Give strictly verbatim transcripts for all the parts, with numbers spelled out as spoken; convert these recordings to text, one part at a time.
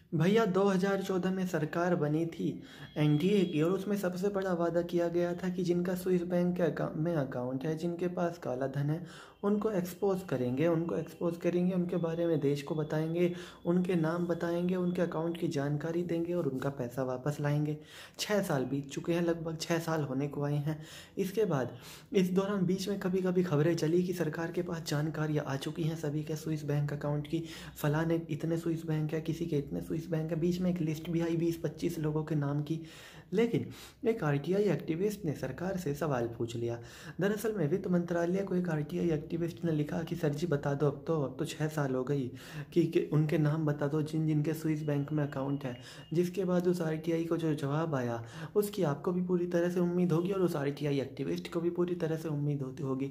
भैया दो हज़ार चौदह में सरकार बनी थी एनडीए की, और उसमें सबसे बड़ा वादा किया गया था कि जिनका स्विस बैंक के अकाउंट में अकाउंट है, जिनके पास काला धन है, उनको एक्सपोज करेंगे उनको एक्सपोज करेंगे उनके बारे में देश को बताएंगे, उनके नाम बताएंगे, उनके अकाउंट की जानकारी देंगे और उनका पैसा वापस लाएंगे। छः साल बीत चुके हैं, लगभग छः साल होने को आए हैं। इसके बाद इस दौरान बीच में कभी कभी खबरें चली कि सरकार के पास जानकारियाँ आ चुकी हैं सभी के स्विस बैंक अकाउंट की, फलाने इतने स्विस बैंक है, किसी के इतने स्विस बैंक है। बीच में एक लिस्ट भी आई बीस पच्चीस लोगों के नाम की। लेकिन एक आरटीआई एक्टिविस्ट ने सरकार से सवाल पूछ लिया। दरअसल में वित्त मंत्रालय को एक आरटीआई एक्टिविस्ट ने लिखा कि सर जी बता दो, अब तो अब तो छः साल हो गई कि, कि उनके नाम बता दो जिन जिनके स्विस बैंक में अकाउंट है। जिसके बाद उस आरटीआई को जो जवाब आया उसकी आपको भी पूरी तरह से उम्मीद होगी और उस आरटीआई एक्टिविस्ट को भी पूरी तरह से उम्मीद होती होगी।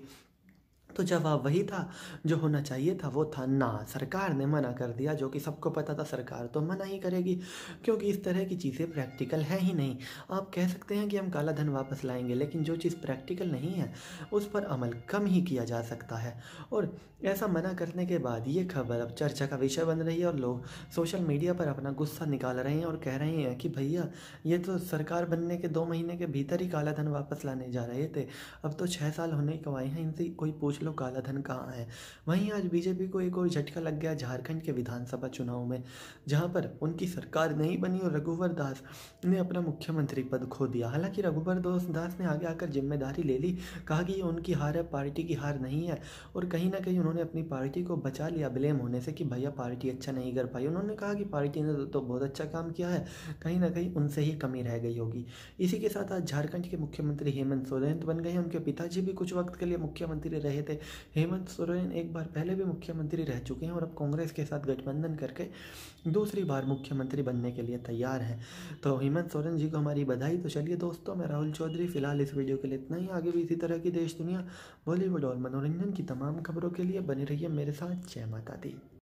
तो जवाब वही था जो होना चाहिए था, वो था ना। सरकार ने मना कर दिया, जो कि सबको पता था सरकार तो मना ही करेगी, क्योंकि इस तरह की चीज़ें प्रैक्टिकल है ही नहीं। आप कह सकते हैं कि हम काला धन वापस लाएंगे, लेकिन जो चीज़ प्रैक्टिकल नहीं है उस पर अमल कम ही किया जा सकता है। और ऐसा मना करने के बाद ये खबर अब चर्चा का विषय बन रही है और लोग सोशल मीडिया पर अपना गुस्सा निकाल रहे हैं और कह रहे हैं कि भैया ये तो सरकार बनने के दो महीने के भीतर ही काला धन वापस लाने जा रहे थे, अब तो छः साल होने को आए हैं, इनसे कोई पूछ लो काला धन कहाँ है। वहीं आज बीजेपी को एक और झटका लग गया झारखंड के विधानसभा चुनाव में, जहां पर उनकी सरकार नहीं बनी और रघुवर दास ने अपना मुख्यमंत्री पद खो दिया। हालांकि रघुवर दास ने आगे आकर जिम्मेदारी ले ली, कहा कि ये उनकी हार है, पार्टी की हार नहीं है। और कहीं ना कहीं उन्होंने अपनी पार्टी को बचा लिया ब्लेम होने से कि भैया पार्टी अच्छा नहीं कर पाई। उन्होंने कहा कि पार्टी ने तो बहुत अच्छा काम किया है, कहीं ना कहीं उनसे ही कमी रह गई होगी। इसी के साथ आज झारखंड के मुख्यमंत्री हेमंत सोरेन बन गए हैं। उनके पिताजी भी कुछ वक्त के लिए मुख्यमंत्री रहे थे। हेमंत सोरेन एक बार पहले भी मुख्यमंत्री रह चुके हैं और अब कांग्रेस के साथ गठबंधन करके दूसरी बार मुख्यमंत्री बनने के लिए तैयार हैं। तो हेमंत सोरेन जी को हमारी बधाई। तो चलिए दोस्तों, मैं राहुल चौधरी, फिलहाल इस वीडियो के लिए इतना ही। आगे भी इसी तरह की देश दुनिया, बॉलीवुड और मनोरंजन की तमाम खबरों के लिए बने रहिए मेरे साथ। जय माता दी।